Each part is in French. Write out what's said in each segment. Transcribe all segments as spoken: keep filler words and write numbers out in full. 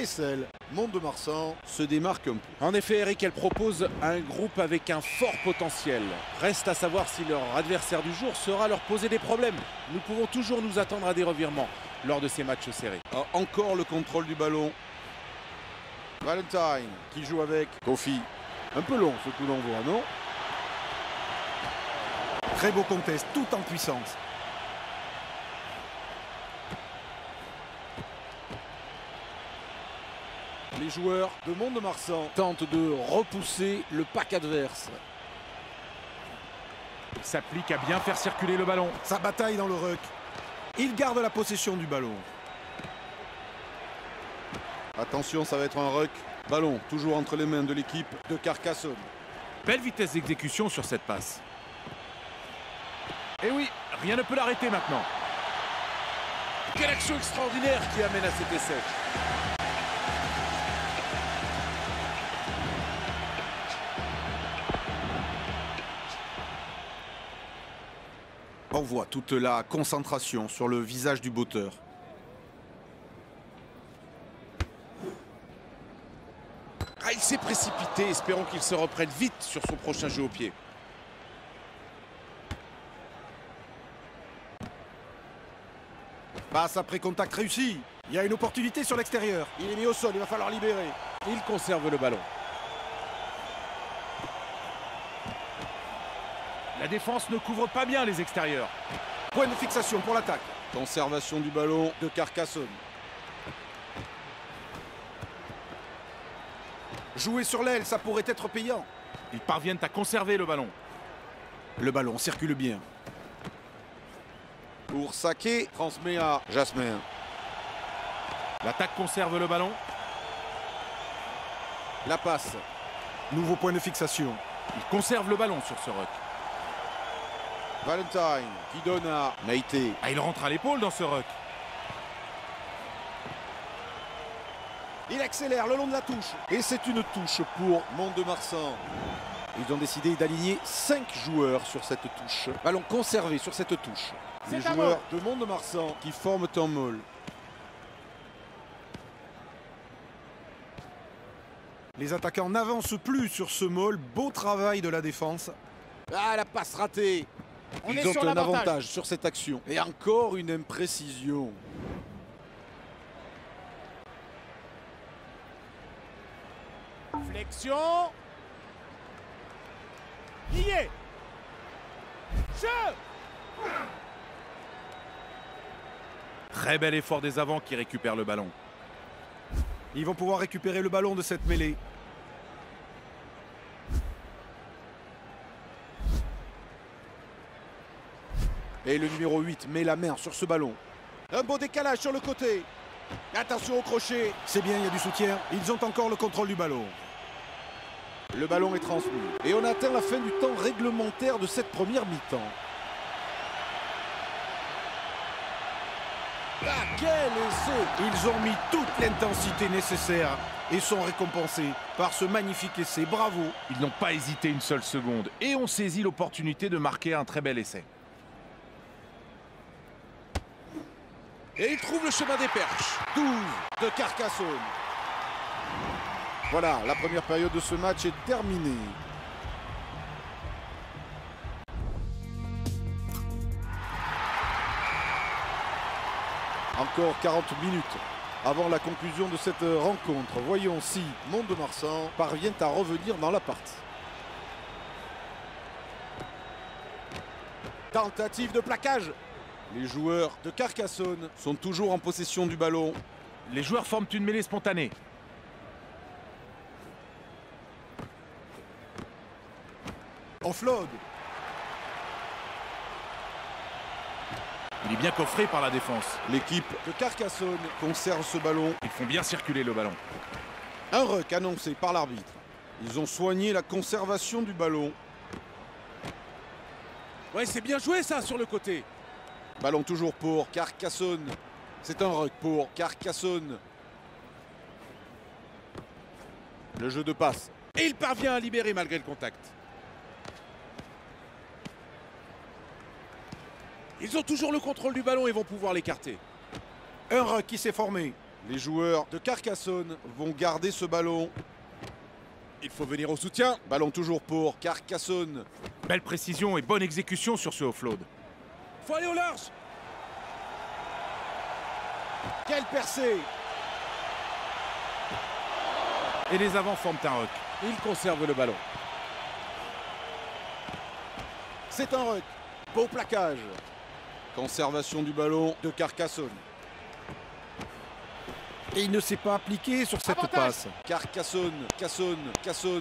Kessel, Mont-de-Marsan se démarque un peu. En effet, Eric, elle propose un groupe avec un fort potentiel. Reste à savoir si leur adversaire du jour saura leur poser des problèmes. Nous pouvons toujours nous attendre à des revirements lors de ces matchs serrés. Ah, encore le contrôle du ballon. Valentine qui joue avec Kofi. Un peu long ce coup d'envoi, non? Très beau contest, tout en puissance. Les joueurs de Mont-de-Marsan tentent de repousser le pack adverse. Il s'applique à bien faire circuler le ballon. Sa bataille dans le ruck. Il garde la possession du ballon. Attention, ça va être un ruck. Ballon toujours entre les mains de l'équipe de Carcassonne. Belle vitesse d'exécution sur cette passe. Et oui, rien ne peut l'arrêter maintenant. Quelle action extraordinaire qui amène à cet essai. On voit toute la concentration sur le visage du botteur. Ah, il s'est précipité, espérons qu'il se reprenne vite sur son prochain jeu au pied. Passe après contact réussi. Il y a une opportunité sur l'extérieur. Il est mis au sol, il va falloir libérer. Il conserve le ballon. La défense ne couvre pas bien les extérieurs. Point de fixation pour l'attaque. Conservation du ballon de Carcassonne. Jouer sur l'aile, ça pourrait être payant. Ils parviennent à conserver le ballon. Le ballon circule bien. Pour Saké, transmet à Jasmin. L'attaque conserve le ballon. La passe. Nouveau point de fixation. Il conserve le ballon sur ce ruck. Valentine qui donne à Naïté. Ah, il rentre à l'épaule dans ce ruck. Il accélère le long de la touche. Et c'est une touche pour Mont-de-Marsan. Ils ont décidé d'aligner cinq joueurs sur cette touche. Ballon conservé sur cette touche. Les joueurs de Mont-de-Marsan qui forment un môle. Les attaquants n'avancent plus sur ce môle. Beau travail de la défense. Ah, la passe ratée. On Ils est ont sur un l'avantage. avantage sur cette action. Et encore une imprécision. Flexion. Il y est. Jeu. Très bel effort des avants qui récupèrent le ballon. Ils vont pouvoir récupérer le ballon de cette mêlée. Et le numéro huit met la main sur ce ballon. Un beau décalage sur le côté. Attention au crochet. C'est bien, il y a du soutien. Ils ont encore le contrôle du ballon. Le ballon est transmis. Et on atteint la fin du temps réglementaire de cette première mi-temps. Ah, quel essai! Ils ont mis toute l'intensité nécessaire et sont récompensés par ce magnifique essai. Bravo! Ils n'ont pas hésité une seule seconde et ont saisi l'opportunité de marquer un très bel essai. Et il trouve le chemin des perches. douze de Carcassonne. Voilà, la première période de ce match est terminée. Encore quarante minutes avant la conclusion de cette rencontre. Voyons si Mont-de-Marsan parvient à revenir dans la partie. Tentative de plaquage. Les joueurs de Carcassonne sont toujours en possession du ballon. Les joueurs forment une mêlée spontanée. Offload. Il est bien coffré par la défense. L'équipe de Carcassonne conserve ce ballon. Ils font bien circuler le ballon. Un ruck annoncé par l'arbitre. Ils ont soigné la conservation du ballon. Ouais, c'est bien joué ça sur le côté. Ballon toujours pour Carcassonne. C'est un ruck pour Carcassonne. Le jeu de passe. Et il parvient à libérer malgré le contact. Ils ont toujours le contrôle du ballon et vont pouvoir l'écarter. Un ruck qui s'est formé. Les joueurs de Carcassonne vont garder ce ballon. Il faut venir au soutien. Ballon toujours pour Carcassonne. Belle précision et bonne exécution sur ce offload. Faut aller au large. Quelle percée! Et les avants forment un ruck. Il conserve le ballon. C'est un ruck. Beau plaquage. Conservation du ballon de Carcassonne. Et il ne s'est pas appliqué sur cette Avantage. passe. Carcassonne, Cassonne, Cassonne.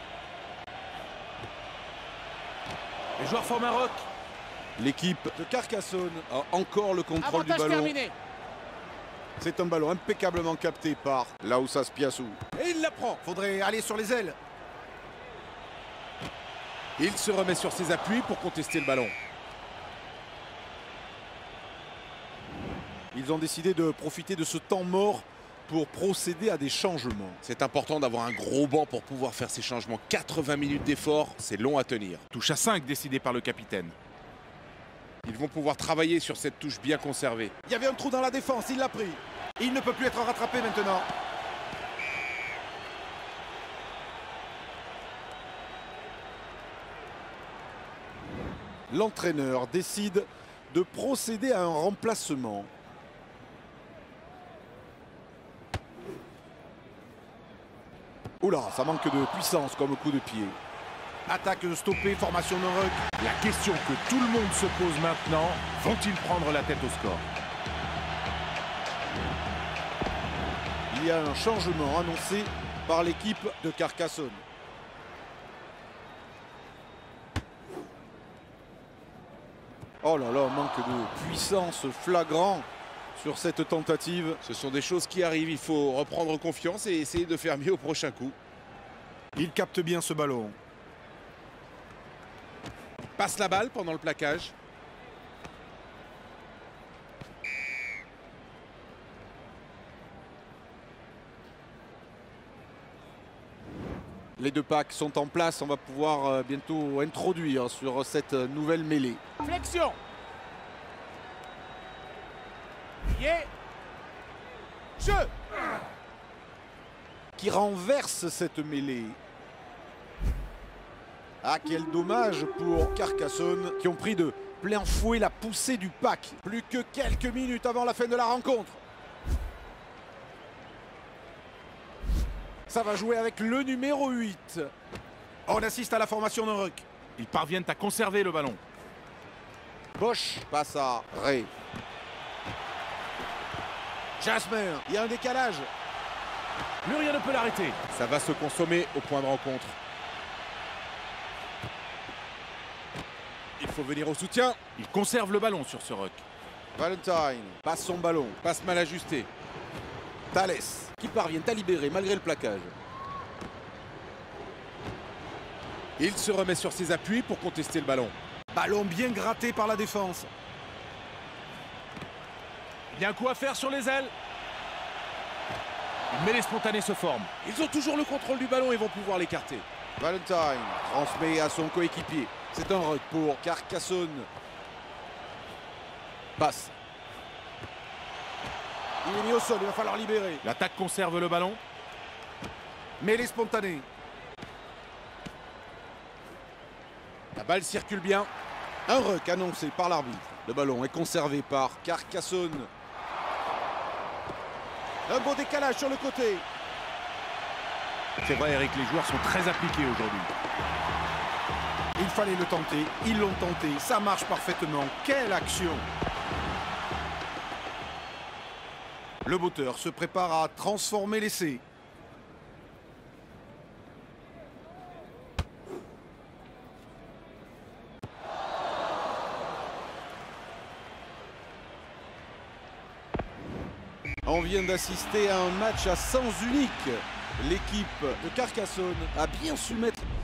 Les joueurs forment un ruck. L'équipe de Carcassonne a encore le contrôle du ballon. C'est un ballon impeccablement capté par Laoussas Piassou. Et il la prend. Faudrait aller sur les ailes. Il se remet sur ses appuis pour contester le ballon. Ils ont décidé de profiter de ce temps mort pour procéder à des changements. C'est important d'avoir un gros banc pour pouvoir faire ces changements. quatre-vingts minutes d'effort, c'est long à tenir. Touche à cinq décidée par le capitaine. Ils vont pouvoir travailler sur cette touche bien conservée. Il y avait un trou dans la défense, il l'a pris. Il ne peut plus être rattrapé maintenant. L'entraîneur décide de procéder à un remplacement. Oula, ça manque de puissance comme coup de pied. Attaque stoppée, formation de ruck. La question que tout le monde se pose maintenant, vont-ils prendre la tête au score? Il y a un changement annoncé par l'équipe de Carcassonne. Oh là là, manque de puissance flagrant sur cette tentative. Ce sont des choses qui arrivent. Il faut reprendre confiance et essayer de faire mieux au prochain coup. Il capte bien ce ballon. Passe la balle pendant le plaquage. Les deux packs sont en place. On va pouvoir euh, bientôt introduire sur cette nouvelle mêlée. Flexion. Yeah. Jeu. Qui renverse cette mêlée. Ah, quel dommage pour Carcassonne qui ont pris de plein fouet la poussée du pack. Plus que quelques minutes avant la fin de la rencontre. Ça va jouer avec le numéro huit. On assiste à la formation de ruck. Ils parviennent à conserver le ballon. Bosch passe à Ray. Jasmer, il y a un décalage. Plus rien ne peut l'arrêter. Ça va se consommer au point de rencontre. Il faut venir au soutien. Il conserve le ballon sur ce ruck. Valentine passe son ballon. Passe mal ajusté. Thalès qui parvient à libérer malgré le plaquage. Il se remet sur ses appuis pour contester le ballon. Ballon bien gratté par la défense. Il y a un coup à faire sur les ailes. Une mêlée spontanée se forme. Ils ont toujours le contrôle du ballon et vont pouvoir l'écarter. Valentine transmet à son coéquipier. C'est un ruck pour Carcassonne. Passe. Il est mis au sol, il va falloir libérer. L'attaque conserve le ballon. Mêlée spontanée. La balle circule bien. Un ruck annoncé par l'arbitre. Le ballon est conservé par Carcassonne. Un beau décalage sur le côté. C'est vrai, Eric, les joueurs sont très appliqués aujourd'hui. Il fallait le tenter, ils l'ont tenté, ça marche parfaitement. Quelle action! Le botteur se prépare à transformer l'essai. On vient d'assister à un match à sens unique. L'équipe de Carcassonne a bien su mettre